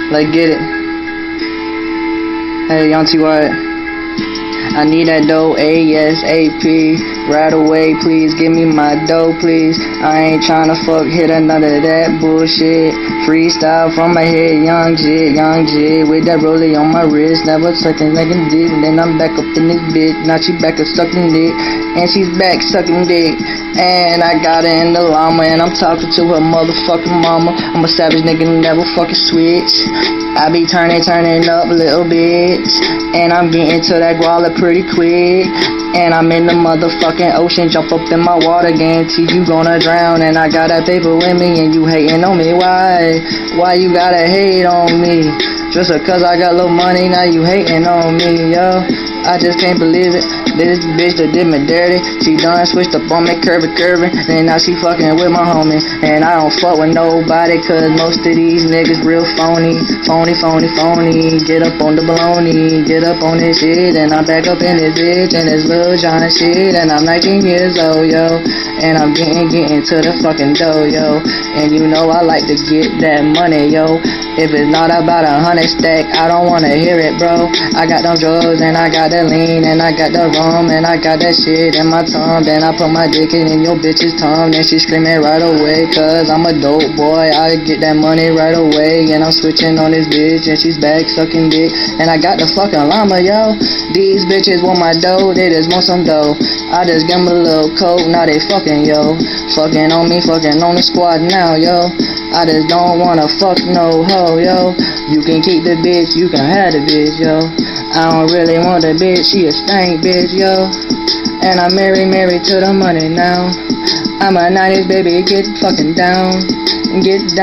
Like, get it. Hey, Young T.Y. I need that dough ASAP. Right away, please give me my dough, please. I ain't tryna fuck hit none of that bullshit. Freestyle from my head, young J, with that rollie on my wrist. Never sucking like a dick. Then I'm back up in this bitch. Now she back up sucking dick, and she's back sucking dick. And I got her in the llama, and I'm talking to her motherfucking mama. I'm a savage nigga, never fucking switch. I be turning up a little bit, and I'm getting to that guala pretty quick. And I'm in the motherfucking ocean, jump up in my water, guarantee you gonna drown. And I got that paper with me, and you hating on me, why? Why you gotta hate on me? Just because I got little money, now you hating on me, yo. I just can't believe it. This bitch that did me dirty. She done switched up on me, curving. And now she fucking with my homie. And I don't fuck with nobody, cause most of these niggas real phony. Phony. Get up on the baloney, get up on this shit. And I'm back up in this bitch, and this Lil Jon shit. And I'm 19 years old, yo. And I'm getting to the fucking dough, yo. And you know I like to get that money, yo. If it's not about 100 stack, I don't wanna hear it, bro. I got them drugs, and I got that lean, and I got the rum, and I got that shit in my tongue. Then I put my dick in your bitch's tongue, and she screaming right away, cause I'm a dope boy. I get that money right away, and I'm switching on this bitch, and she's back sucking dick. And I got the fucking llama, yo. These bitches want my dough, they just want some dough. I just give them a little coat, now they fucking, yo. Fucking on me, fucking on the squad now, yo. I just don't wanna fuck no hoe, yo. You can keep the bitch, you can have the bitch, yo. I don't really want the bitch, she a stank bitch, yo. And I'm married to the money now. I'm a 90s baby, get fucking down. Get down.